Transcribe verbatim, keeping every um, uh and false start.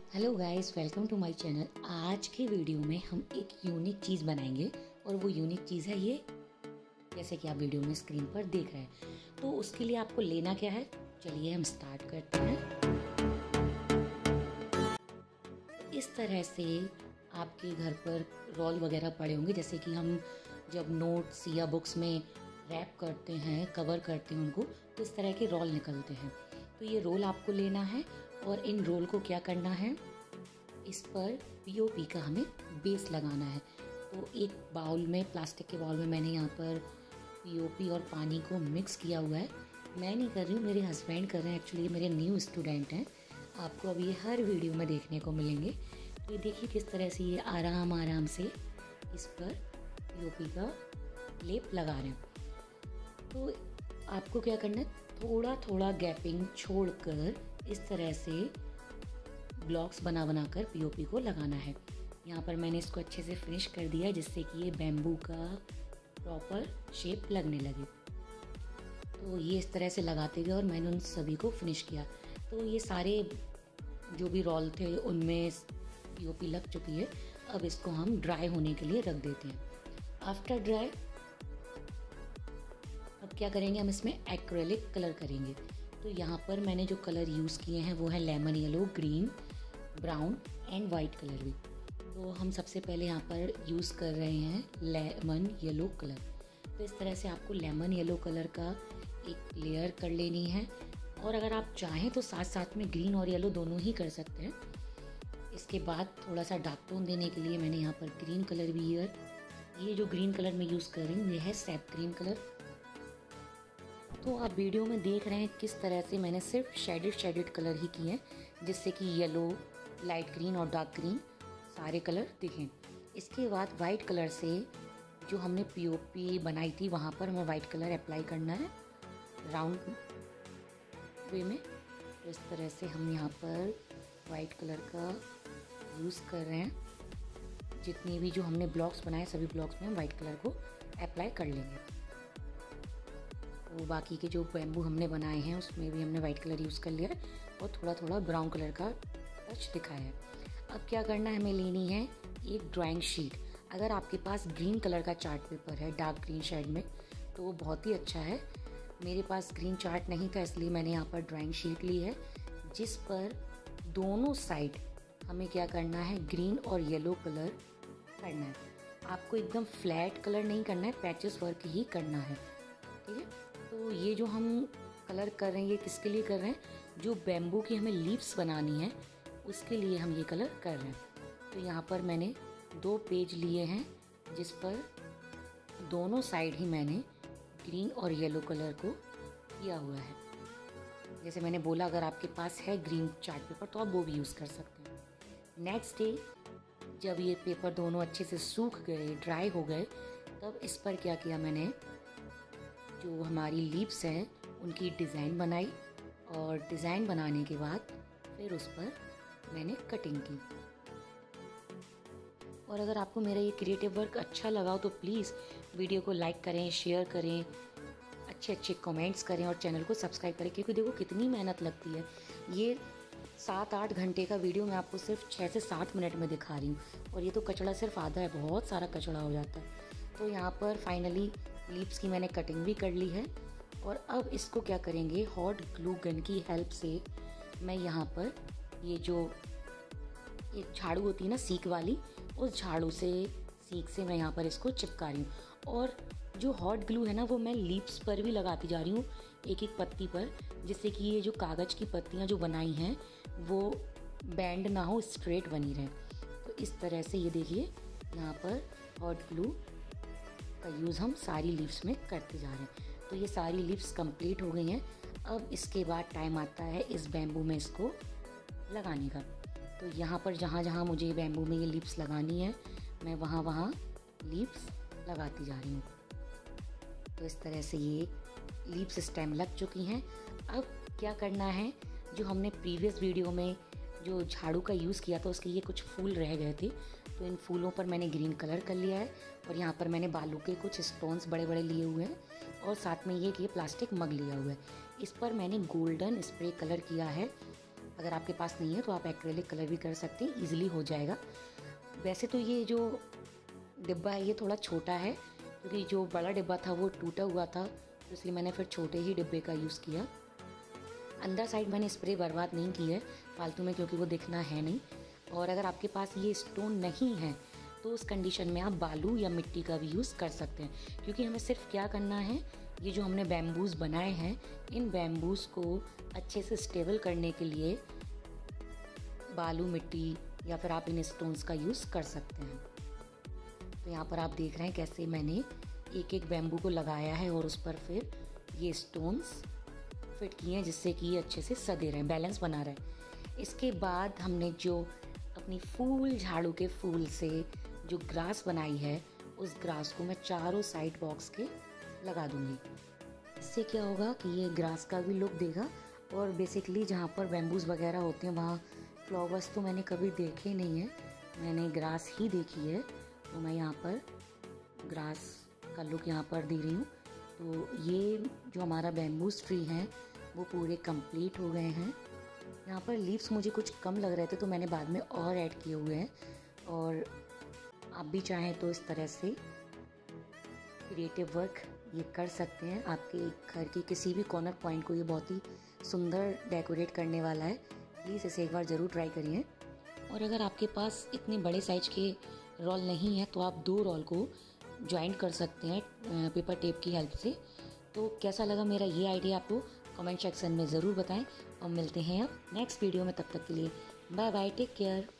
Hello guys, welcome to my channel. आज के video में हम एक यूनिक चीज़ बनाएंगे और वो यूनिक चीज़ है ये, जैसे कि आप वीडियो में स्क्रीन पर देख रहे हैं। तो उसके लिए आपको लेना क्या है, चलिए हम स्टार्ट करते हैं। इस तरह से आपके घर पर रोल वगैरह पड़े होंगे, जैसे कि हम जब नोट्स या बुक्स में रैप करते हैं, कवर करते हैं उनको, तो इस तरह के रोल निकलते हैं। तो ये रोल आपको लेना है और इन रोल को क्या करना है, इस पर पीओपी का हमें बेस लगाना है। तो एक बाउल में, प्लास्टिक के बाउल में मैंने यहाँ पर पीओपी और पानी को मिक्स किया हुआ है। मैं नहीं कर रही हूँ, मेरे हस्बैंड कर रहे हैं। एक्चुअली मेरे न्यू स्टूडेंट हैं, आपको अब ये हर वीडियो में देखने को मिलेंगे। तो ये देखिए किस तरह से ये आराम आराम से इस पर पीओपी का लेप लगा रहे हैं। तो आपको क्या करना है, थोड़ा थोड़ा गैपिंग छोड़कर इस तरह से ब्लॉक्स बना बना कर पीओपी को लगाना है। यहाँ पर मैंने इसको अच्छे से फिनिश कर दिया, जिससे कि ये बैम्बू का प्रॉपर शेप लगने लगे। तो ये इस तरह से लगाते गए और मैंने उन सभी को फिनिश किया। तो ये सारे जो भी रोल थे उनमें पीओपी लग चुकी है। अब इसको हम ड्राई होने के लिए रख देते हैं। आफ्टर ड्राई अब क्या करेंगे, हम इसमें एक्रेलिक कलर करेंगे। तो यहाँ पर मैंने जो कलर यूज़ किए हैं वो है lemon yellow, green, brown and white colour भी। तो हम सबसे पहले यहाँ पर यूज़ कर रहे हैं लेमन येलो कलर। तो इस तरह से आपको लेमन येलो कलर का एक लेयर कर लेनी है, और अगर आप चाहें तो साथ साथ में ग्रीन और येलो दोनों ही कर सकते हैं। इसके बाद थोड़ा सा डार्क टोन देने के लिए मैंने यहाँ पर ग्रीन कलर भी यूज़, ये जो ग्रीन कलर मैं यूज़ कर रही हूँ ये है सैप ग्रीन कलर। तो आप वीडियो में देख रहे हैं किस तरह से मैंने सिर्फ शेडेड शेडेड कलर ही किए हैं, जिससे कि येलो, लाइट ग्रीन और डार्क ग्रीन सारे कलर दिखें। इसके बाद वाइट कलर से जो हमने पीओपी बनाई थी वहाँ पर हमें वाइट कलर अप्लाई करना है राउंड वे में। तो इस तरह से हम यहाँ पर वाइट कलर का यूज़ कर रहे हैं। जितनी भी जो हमने ब्लॉक्स बनाए सभी ब्लॉक्स में हम वाइट कलर को अप्लाई कर लेंगे। तो बाकी के जो बैम्बू हमने बनाए हैं उसमें भी हमने वाइट कलर यूज़ कर लिया है और थोड़ा थोड़ा ब्राउन कलर का टच दिखाया है। अब क्या करना है, हमें लेनी है एक ड्राइंग शीट। अगर आपके पास ग्रीन कलर का चार्ट पेपर है डार्क ग्रीन शेड में तो वो बहुत ही अच्छा है। मेरे पास ग्रीन चार्ट नहीं था, इसलिए मैंने यहाँ पर ड्राइंग शीट ली है, जिस पर दोनों साइड हमें क्या करना है, ग्रीन और येलो कलर करना है। आपको एकदम फ्लैट कलर नहीं करना है, पैचेस वर्क ही करना है, ठीक है। तो ये जो हम कलर कर रहे हैं ये किसके लिए कर रहे हैं, जो बैम्बू की हमें लीव्स बनानी है उसके लिए हम ये कलर कर रहे हैं। तो यहाँ पर मैंने दो पेज लिए हैं, जिस पर दोनों साइड ही मैंने ग्रीन और येलो कलर को किया हुआ है। जैसे मैंने बोला, अगर आपके पास है ग्रीन चार्ट पेपर तो आप वो भी यूज़ कर सकते हैं। नेक्स्ट डे जब ये पेपर दोनों अच्छे से सूख गए, ड्राई हो गए, तब इस पर क्या किया, मैंने जो हमारी लीव्स हैं उनकी डिज़ाइन बनाई, और डिज़ाइन बनाने के बाद फिर उस पर मैंने कटिंग की। और अगर आपको मेरा ये क्रिएटिव वर्क अच्छा लगा हो तो प्लीज़ वीडियो को लाइक करें, शेयर करें, अच्छे अच्छे कमेंट्स करें और चैनल को सब्सक्राइब करें, क्योंकि देखो कितनी मेहनत लगती है। ये सात आठ घंटे का वीडियो मैं आपको सिर्फ छः से सात मिनट में दिखा रही हूँ, और ये तो कचड़ा सिर्फ आधा है, बहुत सारा कचड़ा हो जाता है। तो यहाँ पर फाइनली लीव्स की मैंने कटिंग भी कर ली है, और अब इसको क्या करेंगे, हॉट ग्लू गन की हेल्प से मैं यहाँ पर ये जो एक झाड़ू होती है ना सीक वाली, उस झाड़ू से, सीक से मैं यहाँ पर इसको चिपका रही हूँ। और जो हॉट ग्लू है ना वो मैं लीव्स पर भी लगाती जा रही हूँ, एक एक पत्ती पर, जिससे कि ये जो कागज़ की पत्तियाँ जो बनाई हैं वो बैंड ना हो, स्ट्रेट बनी रहे। तो इस तरह से ये देखिए यहाँ पर हॉट ग्लू का यूज़ हम सारी लीव्स में करते जा रहे हैं। तो ये सारी लीव्स कंप्लीट हो गई हैं। अब इसके बाद टाइम आता है इस बैम्बू में इसको लगाने का। तो यहाँ पर जहाँ जहाँ मुझे बैम्बू में ये लीव्स लगानी है मैं वहाँ वहाँ लीव्स लगाती जा रही हूँ। तो इस तरह से ये लीव्स स्टेम लग चुकी हैं। अब क्या करना है, जो हमने प्रीवियस वीडियो में जो झाड़ू का यूज़ किया था उसके ये कुछ फूल रह गए थे, तो इन फूलों पर मैंने ग्रीन कलर कर लिया है, और यहाँ पर मैंने बालू के कुछ स्टोन्स बड़े बड़े लिए हुए हैं, और साथ में ये कि प्लास्टिक मग लिया हुआ है। इस पर मैंने गोल्डन स्प्रे कलर किया है। अगर आपके पास नहीं है तो आप एक्रेलिक कलर भी कर सकते हैं, ईजिली हो जाएगा। वैसे तो ये जो डिब्बा है ये थोड़ा छोटा है, क्योंकि जो बड़ा डिब्बा था वो टूटा हुआ था, तो इसलिए मैंने फिर छोटे ही डिब्बे का यूज़ किया। अंदर साइड मैंने स्प्रे बर्बाद नहीं की है फालतू में, क्योंकि वो दिखना है नहीं। और अगर आपके पास ये स्टोन नहीं है तो उस कंडीशन में आप बालू या मिट्टी का भी यूज़ कर सकते हैं, क्योंकि हमें सिर्फ क्या करना है, ये जो हमने बैम्बूज़ बनाए हैं इन बैम्बूज़ को अच्छे से स्टेबल करने के लिए बालू, मिट्टी या फिर आप इन स्टोन्स का यूज़ कर सकते हैं। तो यहाँ पर आप देख रहे हैं कैसे मैंने एक एक बैम्बू को लगाया है और उस पर फिर ये स्टोन्स फिट किए हैं, जिससे कि ये अच्छे से सदे रहें, बैलेंस बना रहे। इसके बाद हमने जो अपनी फूल झाड़ू के फूल से जो ग्रास बनाई है, उस ग्रास को मैं चारों साइड बॉक्स के लगा दूंगी। इससे क्या होगा कि ये ग्रास का भी लुक देगा। और बेसिकली जहाँ पर बैम्बूज वगैरह होते हैं वहाँ फ्लावर्स तो मैंने कभी देखे नहीं है, मैंने ग्रास ही देखी है। तो मैं यहाँ पर ग्रास का लुक यहाँ पर दे रही हूँ। तो ये जो हमारा बैम्बूज ट्री है वो पूरे कंप्लीट हो गए हैं। यहाँ पर लीव्स मुझे कुछ कम लग रहे थे तो मैंने बाद में और ऐड किए हुए हैं। और आप भी चाहें तो इस तरह से क्रिएटिव वर्क ये कर सकते हैं। आपके घर के किसी भी कॉर्नर पॉइंट को ये बहुत ही सुंदर डेकोरेट करने वाला है। प्लीज़ इसे एक बार ज़रूर ट्राई करिए। और अगर आपके पास इतने बड़े साइज के रोल नहीं है तो आप दो रोल को ज्वाइंट कर सकते हैं पेपर टेप की हेल्प से। तो कैसा लगा मेरा ये आइडिया आपको कमेंट सेक्शन में ज़रूर बताएं, और मिलते हैं अब नेक्स्ट वीडियो में। तब तक के लिए बाय बाय, टेक केयर।